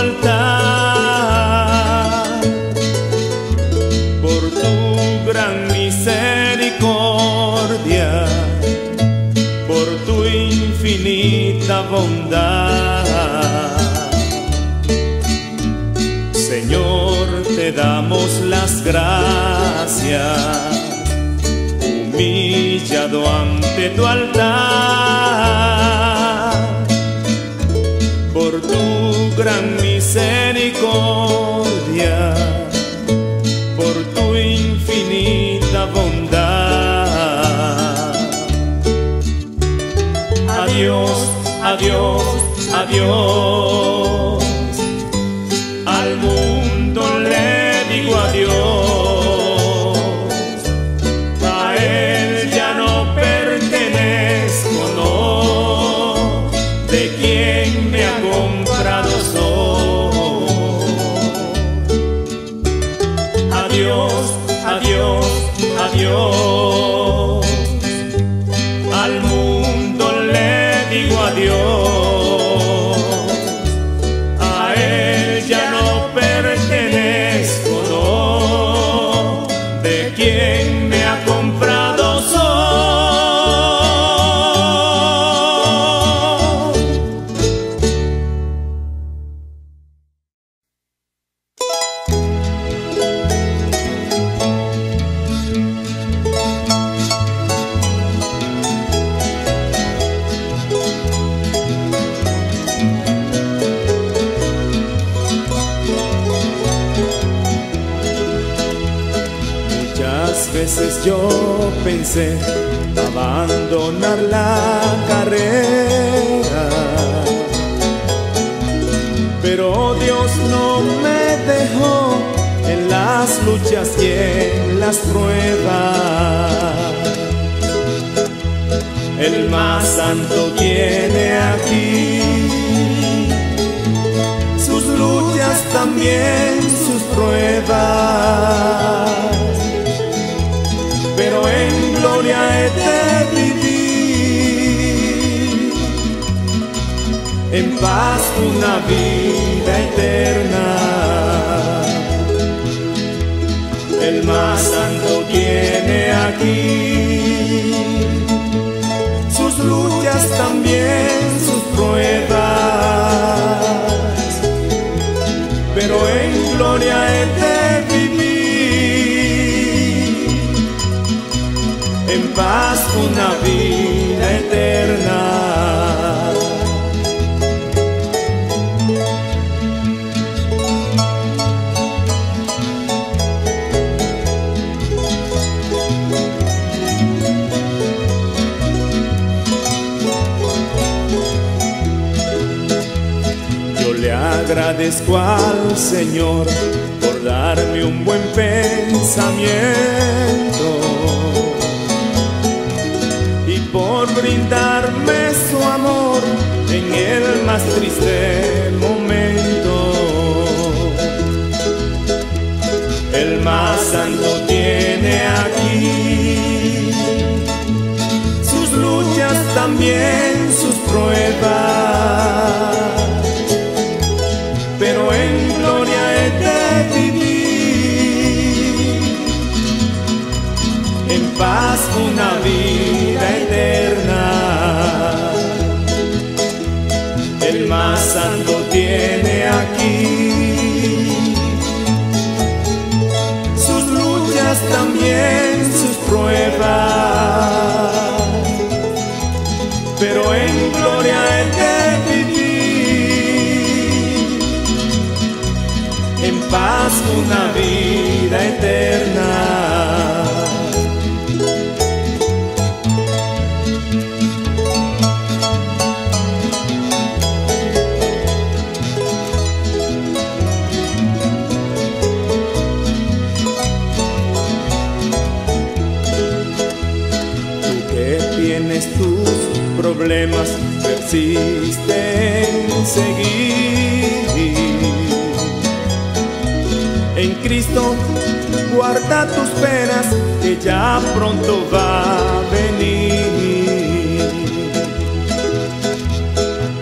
altar, por tu gran misericordia, por tu infinita bondad. Señor, te damos las gracias, humillado ante tu altar, por tu gran misericordia, por tu infinita bondad. Adiós, adiós, adiós, al mundo le digo adiós, a él ya no pertenezco, no, de quien me ha comprado soy. Adiós, adiós, adiós, al mundo le digo adiós, a él ya no pertenezco, no, de quien me ha comprado soy. Muchas veces yo pensé abandonar la carrera, pero Dios no me dejó en las luchas y en las pruebas. El más santo tiene aquí sus luchas, también sus pruebas, pero en gloria he de vivir, en paz una vida eterna. El más santo tiene aquí sus luchas, también sus pruebas, pero en gloria he de vivir, en paz una vida eterna. Yo le agradezco al Señor por darme un buen pensamiento y por brindarme su amor en el más triste momento. El más santo tiene aquí sus luchas, también sus pruebas, pero en gloria he de vivir, en paz una vida eterna. El más santo tiene aquí sus luchas, también sus pruebas, pero en gloria he de vivir, en paz una vida eterna. Tus problemas persisten en seguir. En Cristo guarda tus penas, que ya pronto va a venir.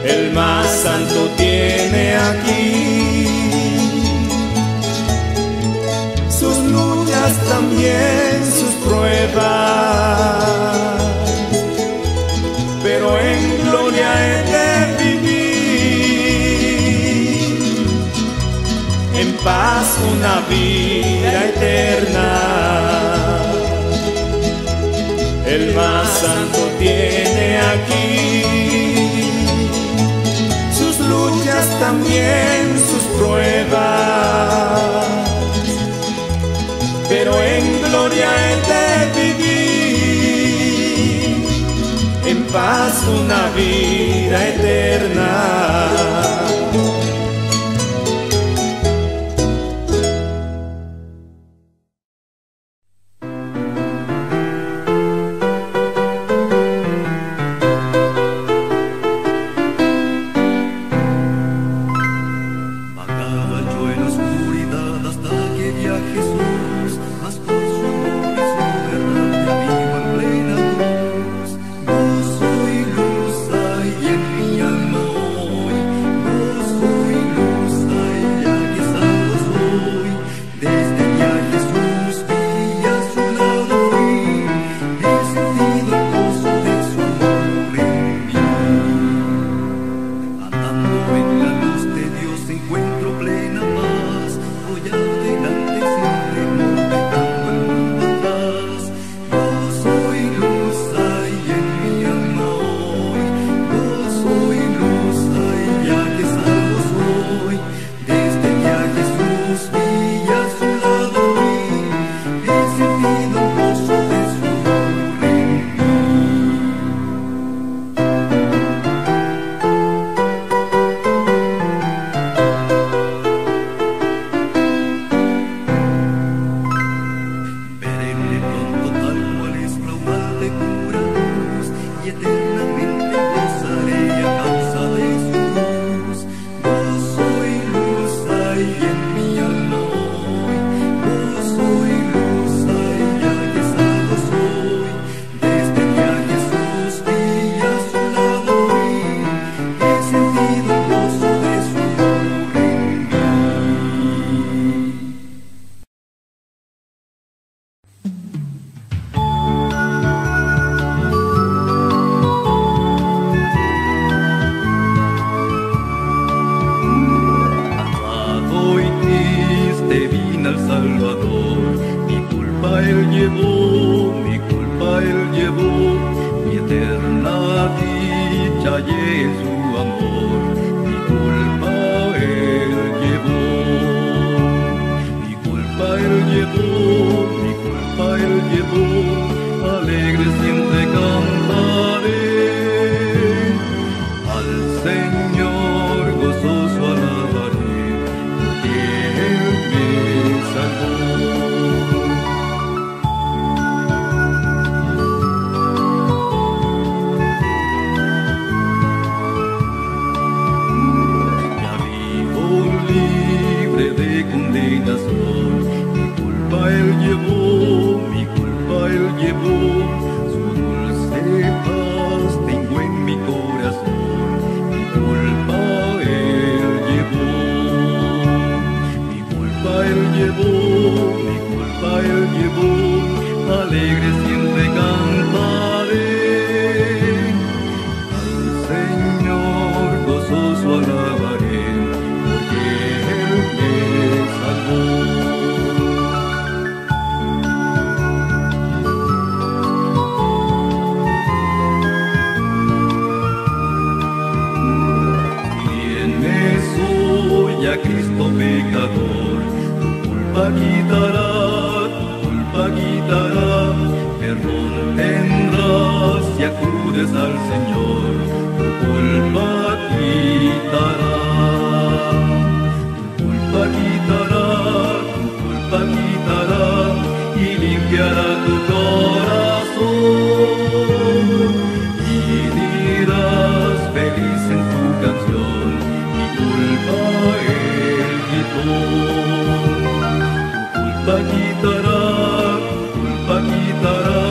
el más santo tiene aquí sus luchas, también sus pruebas, pero en gloria he de vivir, en paz una vida eterna. El más santo tiene aquí sus luchas, también sus pruebas, pero en gloria he de vivir, en paz una vida eterna.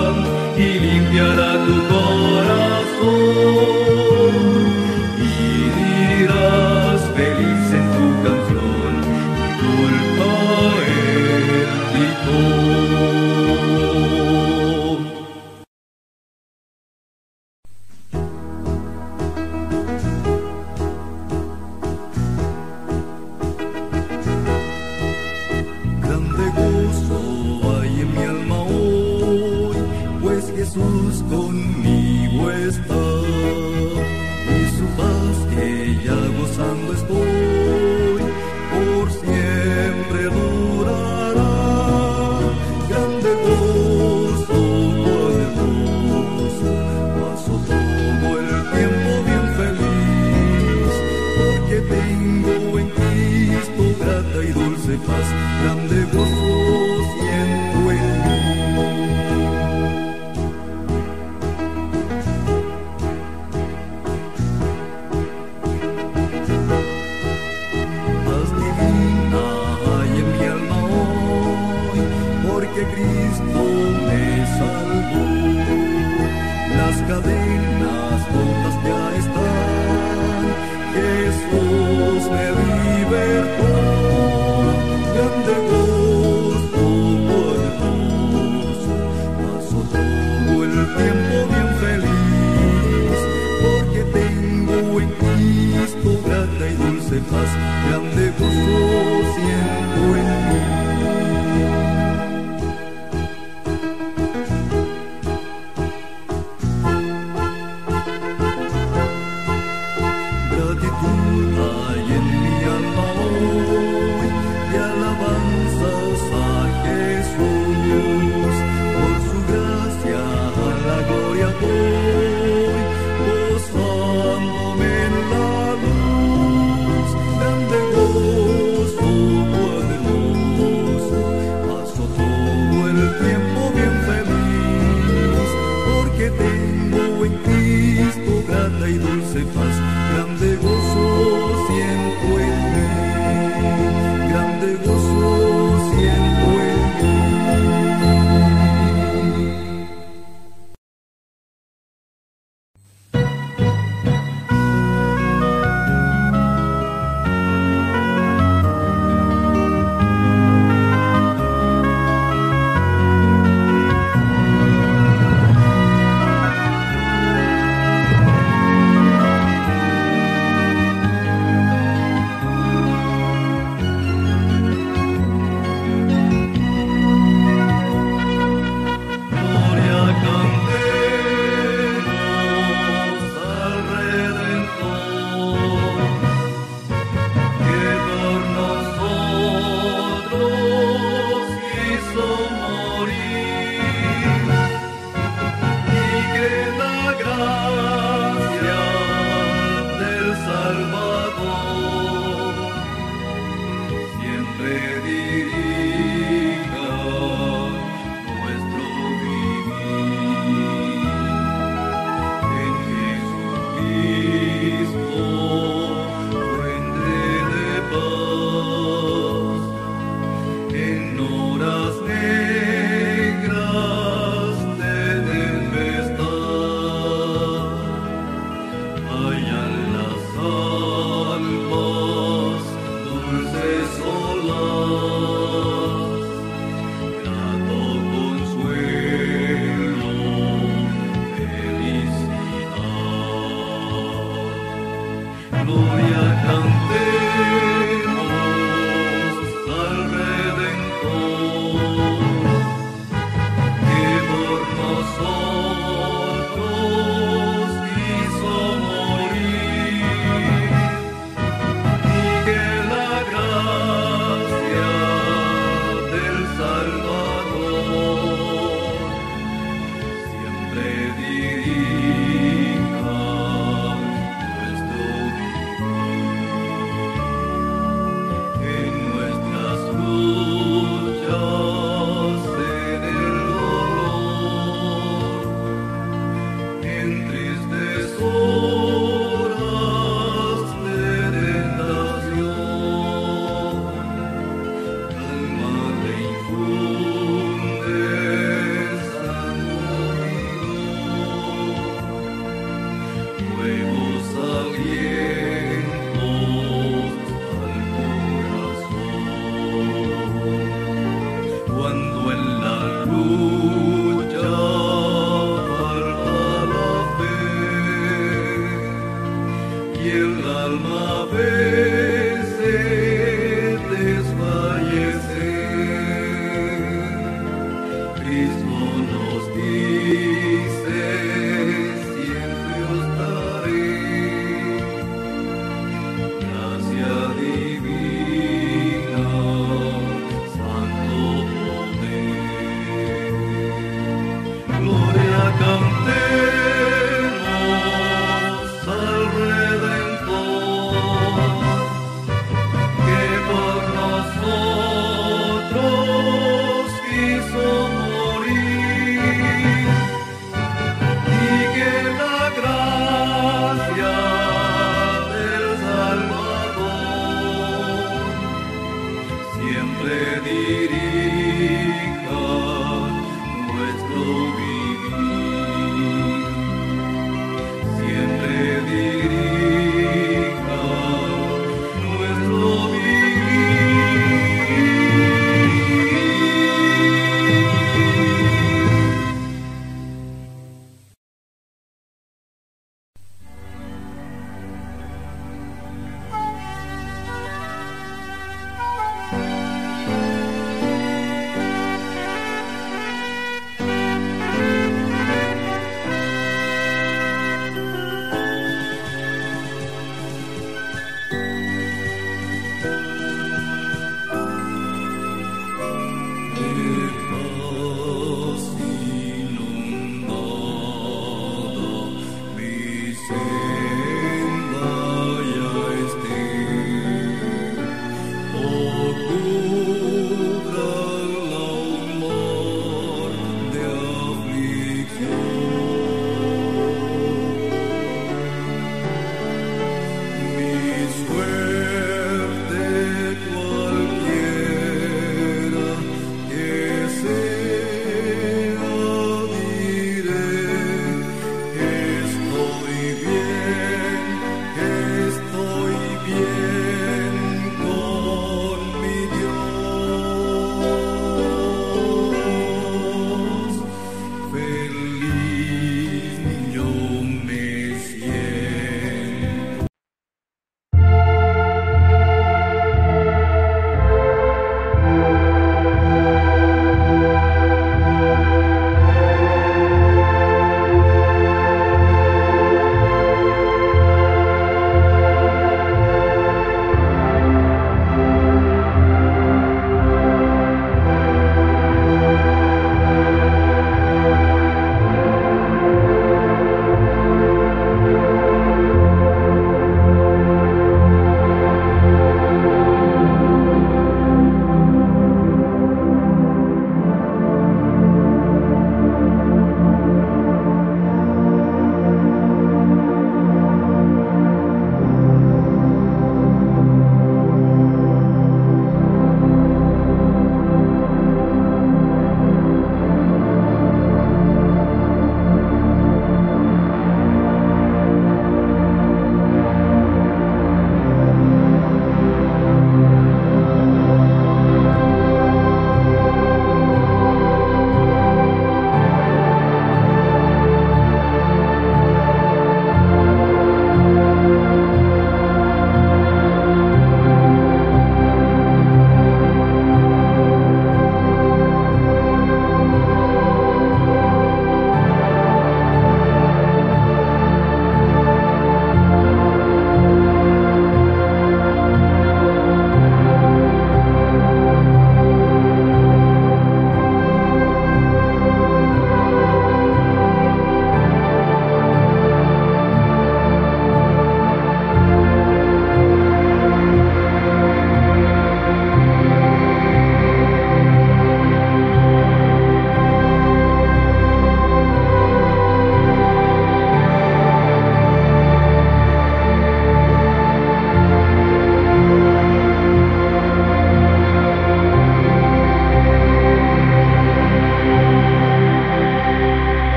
limpiará tu corazón y Cristo me salvó.